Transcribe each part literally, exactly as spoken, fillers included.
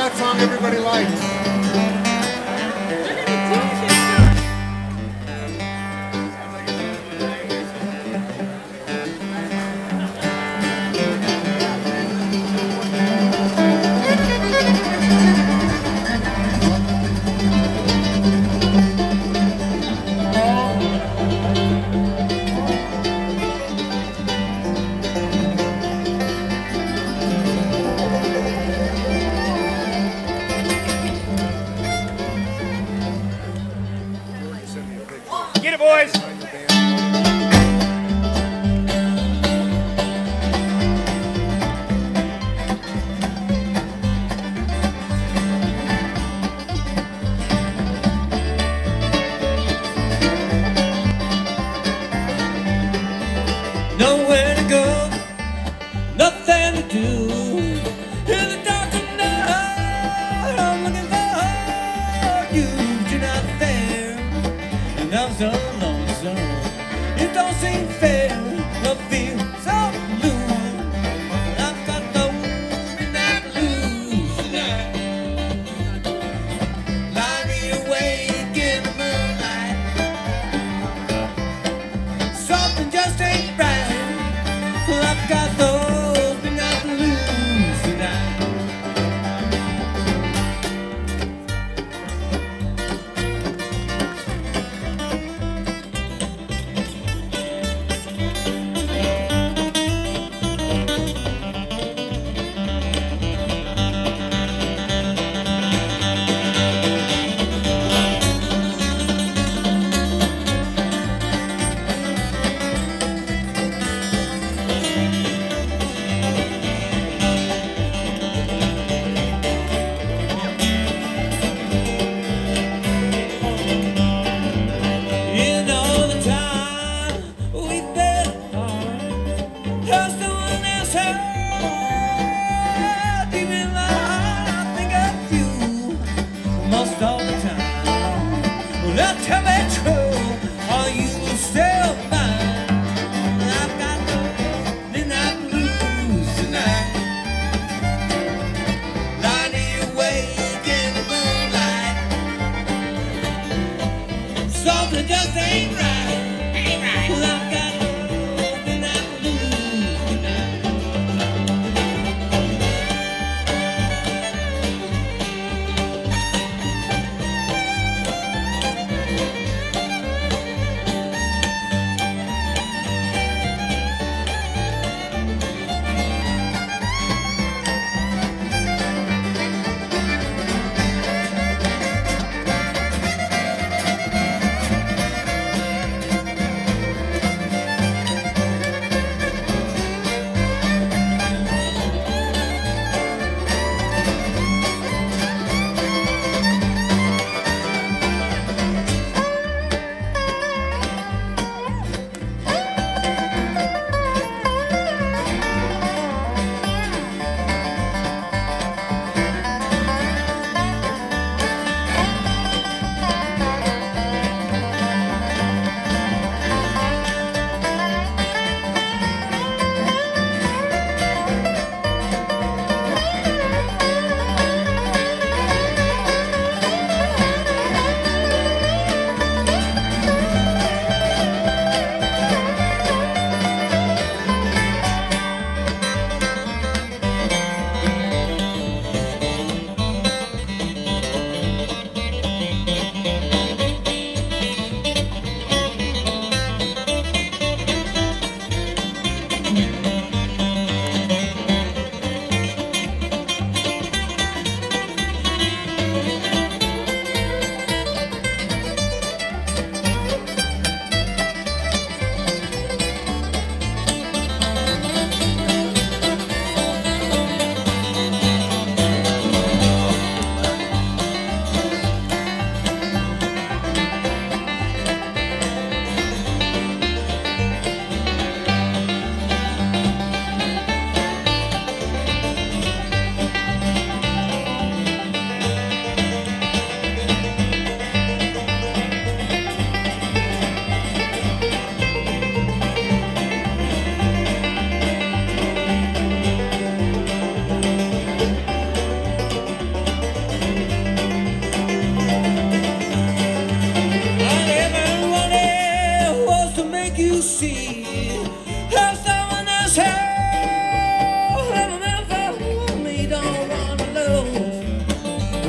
that song everybody likes.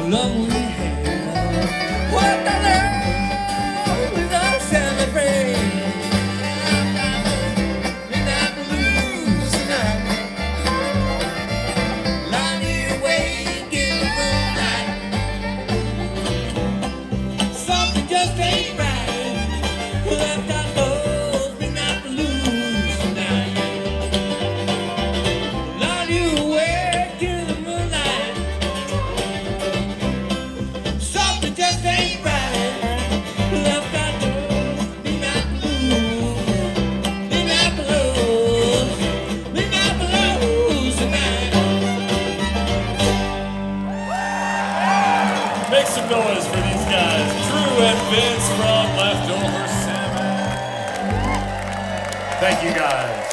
love we have. What the love we gonna celebrate? Midnight blues tonight. Lie you awake in the moonlight. Something just ain't right. Well, I've got those midnight blues tonight. Lie you awake in the moonlight. Something just ain't right. Well, I've got those midnight blues, midnight blues, midnight blues tonight. Make some noise for these guys. Drew and Vince from Leftover Salmon. Thank you guys.